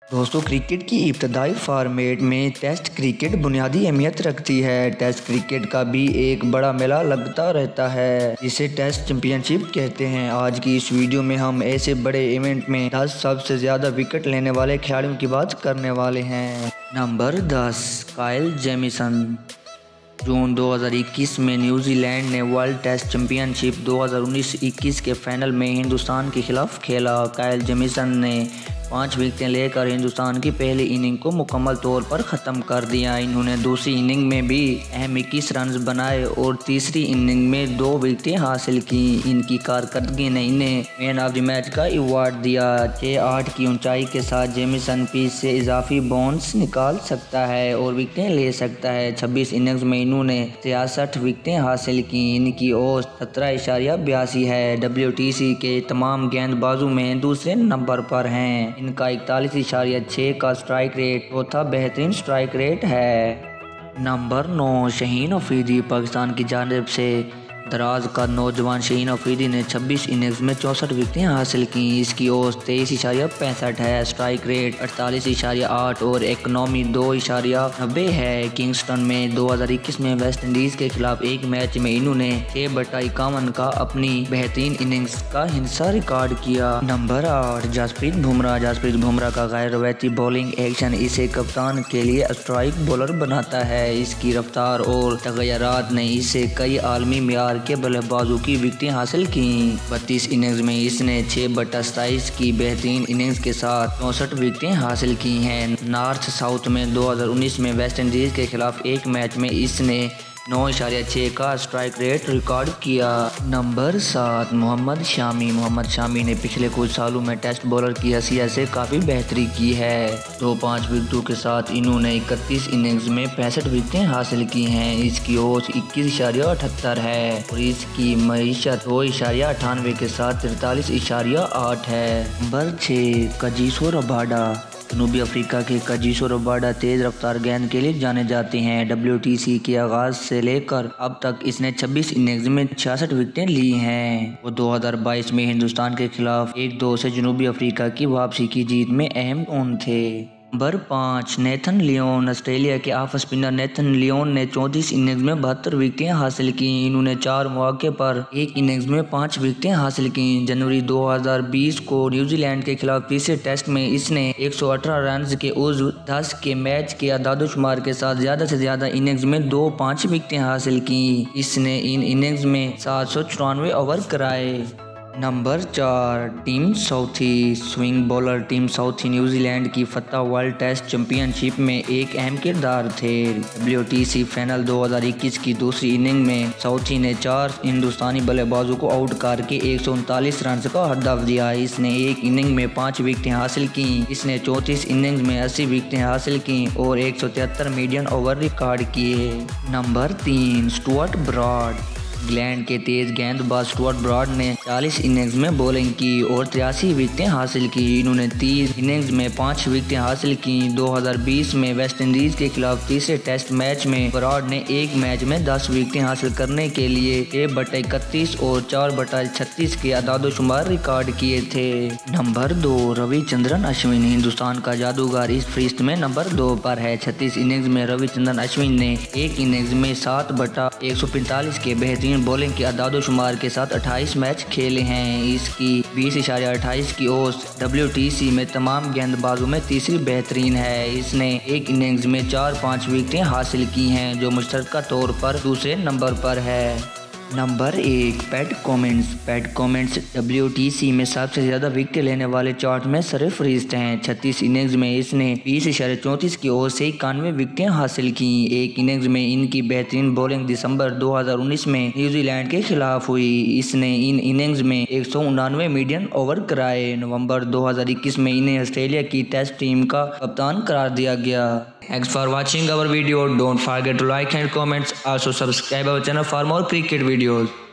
दोस्तों, क्रिकेट की इब्तदाई फॉर्मेट में टेस्ट क्रिकेट बुनियादी अहमियत रखती है। टेस्ट क्रिकेट का भी एक बड़ा मेला लगता रहता है जिसे टेस्ट चैंपियनशिप कहते हैं। आज की इस वीडियो में हम ऐसे बड़े इवेंट में 10 सबसे ज़्यादा विकेट लेने वाले खिलाड़ियों की बात करने वाले हैं। Number 10, Kyle Jameson. जून 2021 में न्यूजीलैंड ने वर्ल्ड टेस्ट चैंपियनशिप 2019-21 के फाइनल में हिंदुस्तान के खिलाफ खेला। काइल जेमिसन ने 5 विकेटें लेकर हिंदुस्तान की पहली इनिंग को मुकम्मल तौर पर ख़त्म कर दिया। इन्होंने दूसरी इनिंग में भी अहम 21 रन बनाए और तीसरी इनिंग में 2 विकेटें हासिल की। इनकी कारकर्दगी ने इन्हें मैन ऑफ द मैच का अवार्ड दिया। 6'8" की ऊंचाई के साथ जेमिसन पिच से इजाफी बाउंस निकाल सकता है और विकेटें ले सकता है। 26 इनिंग्स में इन्होंने 63 विकेटें हासिल की। इनकी औसत 17.82 है। WTC के तमाम गेंदबाजों में दूसरे नंबर पर हैं। इनका 41.6 का स्ट्राइक रेट चौथा बेहतरीन स्ट्राइक रेट है। नंबर 9, शाहीन अफरीदी। पाकिस्तान की जानिब से दराज का नौजवान शाहीन अफरीदी ने 26 इनिंग्स में 64 विकेटें हासिल की। इसकी औसत 23.65 है। स्ट्राइक रेट 48.8 और इकनॉमी 2.90 है। किंगस्टन में 2021 में वेस्ट इंडीज के खिलाफ एक मैच में इन्होंने 6/51 का अपनी बेहतरीन इनिंग्स का हिस्सा रिकॉर्ड किया। नंबर 8, जसप्रीत बुमराह। जसप्रीत बुमराह का गैर रवायती बॉलिंग एक्शन इसे कप्तान के लिए स्ट्राइक बॉलर बनाता है। इसकी रफ्तार और तगयरात ने इसे कई आलमी मियार के बल्लेबाजों की विकेटें हासिल की। 32 इनिंग्स में इसने 6/27 की बेहतरीन इनिंग्स के साथ 64 विकेटें हासिल की हैं। नॉर्थ साउथ में 2019 में वेस्ट इंडीज के खिलाफ एक मैच में इसने 9.6 का स्ट्राइक रेट रिकॉर्ड किया। नंबर 7, मोहम्मद शामी। मोहम्मद शामी ने पिछले कुछ सालों में टेस्ट बॉलर की हैसियत से काफ़ी बेहतरी की है। 5 विकेटों के साथ इन्होंने 31 इनिंग्स में 65 विकेटें हासिल की हैं। इसकी औसत 21.78 है और इसकी मईशत 2.98 के साथ 43.8 है। Number 6, Kagiso Rabada. जनूबी अफ्रीका के कागिसो रबाडा तेज रफ्तार गेंद के लिए जाने जाते हैं। WTC के आगाज से लेकर अब तक इसने 26 इनिंग्स में 66 विकेटें ली हैं। वो 2022 में हिंदुस्तान के खिलाफ 1-2 से जनूबी अफ्रीका की वापसी की जीत में अहम कौन थे। Number 5, Nathan Lyon. ऑस्ट्रेलिया के ऑफ स्पिनर नेथन लियोन ने 34 इनिंग्स में 72 विकेटें हासिल की। इन्होंने 4 मौके पर एक इनिंग्स में 5 विकेटें हासिल की। जनवरी 2020 को न्यूजीलैंड के खिलाफ तीसरे टेस्ट में इसने 118 रन के उस 10 के मैच के अदादोशुमार के साथ ज़्यादा से ज़्यादा इनिंग्स में 2-5 विकेटें हासिल की। इसने इन इनिंग्स में 794 ओवर कराए। Number 4, Tim Southee. Swing bowler Tim Southee New Zealand की फतह वर्ल्ड टेस्ट चैंपियनशिप में एक अहम किरदार थे। WTC फाइनल 2021 की दूसरी इनिंग में साउथी ने 4 हिंदुस्तानी बल्लेबाजों को आउट करके 139 रन का हदफ दिया। इसने एक इनिंग में 5 विकेटें हासिल की। इसने 34 इनिंग्स में 80 विकेटें हासिल की और 173 मीडियम ओवर रिकॉर्ड किए। Number 3, Stuart Broad. इंग्लैंड के तेज गेंदबाज स्टुअर्ट ब्रॉड ने 40 इनिंग्स में बॉलिंग की और 83 विकेटें हासिल की। इन्होंने 30 इनिंग्स में 5 विकेटें हासिल की। 2020 में वेस्ट इंडीज के खिलाफ तीसरे टेस्ट मैच में ब्रॉड ने एक मैच में 10 विकेटें हासिल करने के लिए 6/31 और 4/36 के अदादोशुमार रिकॉर्ड किए थे। नंबर 2, रविचंद्रन अश्विन। हिंदुस्तान का जादूगर इस फहरिस्त में नंबर 2 पर है। 36 इनिंग्स में रविचंद्रन अश्विन ने एक इनिंग्स में 7/145 के बेहतरीन बॉलिंग के अदादोशुमार के साथ 28 मैच खेले हैं। इसकी 20.28 की औसत WTC में तमाम गेंदबाजों में तीसरी बेहतरीन है। इसने एक इनिंग्स में 4-5 विकेटें हासिल की हैं जो मुश्तरका तौर पर दूसरे नंबर पर है। Number 1, Pat Cummins. Pat Cummins WTC में सबसे ज़्यादा विकेट लेने वाले चार्ट में सरफहरिस्त हैं। 36 इनिंग्स में इसने 20.34 की ओर से 91 विकेटें हासिल की। एक इनिंग्स में इनकी बेहतरीन बॉलिंग दिसंबर 2019 में न्यूजीलैंड के खिलाफ हुई। इसने इन इनिंग्स में 189 मीडियम ओवर कराए। नवंबर 2021 में इन्हें ऑस्ट्रेलिया की टेस्ट टीम का कप्तान करार दिया गया। Thanks for watching our video. Don't forget to like and comment. Also subscribe our channel for more cricket videos.